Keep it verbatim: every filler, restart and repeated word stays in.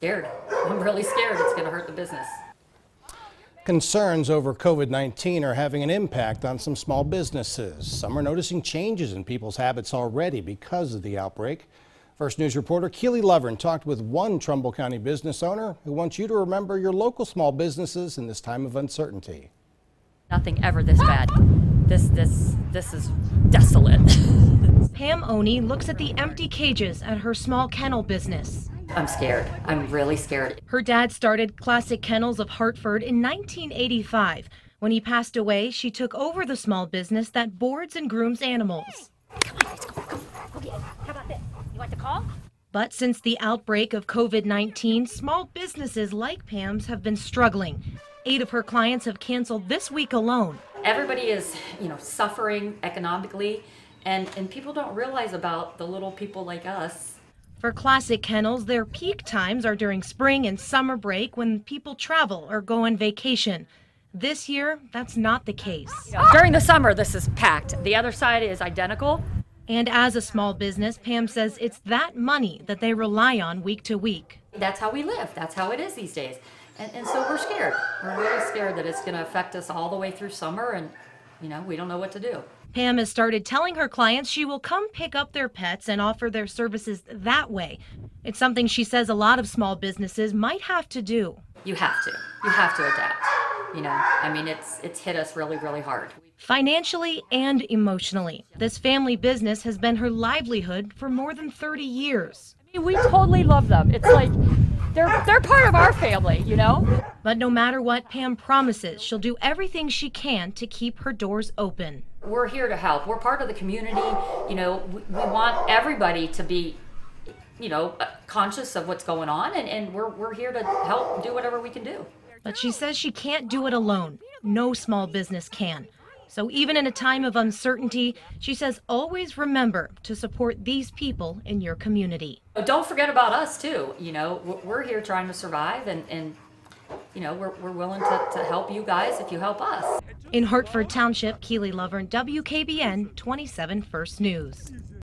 Scared. I'm really scared it's going to hurt the business. Concerns over COVID nineteen are having an impact on some small businesses. Some are noticing changes in people's habits already because of the outbreak. First News reporter Keely Lovern talked with one Trumbull County business owner who wants you to remember your local small businesses in this time of uncertainty. Nothing ever this bad. This, this, this is desolate. Pam Oney looks at the empty cages at her small kennel business. I'm scared. I'm really scared. Her dad started Classic Kennels of Hartford in nineteen eighty-five. When he passed away, she took over the small business that boards and grooms animals. Come on, let's go. Come on, go get it. How about this? You want the call? But since the outbreak of COVID nineteen, small businesses like Pam's have been struggling. Eight of her clients have canceled this week alone. Everybody is, you know, suffering economically, and, and people don't realize about the little people like us. For Classic Kennels, their peak times are during spring and summer break when people travel or go on vacation. This year, that's not the case. During the summer, this is packed. The other side is identical. And as a small business, Pam says it's that money that they rely on week to week. That's how we live. That's how it is these days. And, and so we're scared. We're really scared that it's going to affect us all the way through summer, and, you know, we don't know what to do. Pam has started telling her clients she will come pick up their pets and offer their services that way. It's something she says a lot of small businesses might have to do. You have to. You have to adapt. You know, I mean, it's it's hit us really, really hard. Financially and emotionally, this family business has been her livelihood for more than thirty years. I mean, we totally love them. It's like they're they're part of our family, you know? But no matter what, Pam promises she'll do everything she can to keep her doors open. We're here to help. We're part of the community. You know, we, we want everybody to be, you know, conscious of what's going on, and, and we're, we're here to help do whatever we can do. But she says she can't do it alone. No small business can. So even in a time of uncertainty, she says always remember to support these people in your community. Don't forget about us too. You know, we're here trying to survive, and, and you know, we're, we're willing to, to help you guys if you help us. In Hartford Township, Keely Lovern, W K B N twenty-seven First News.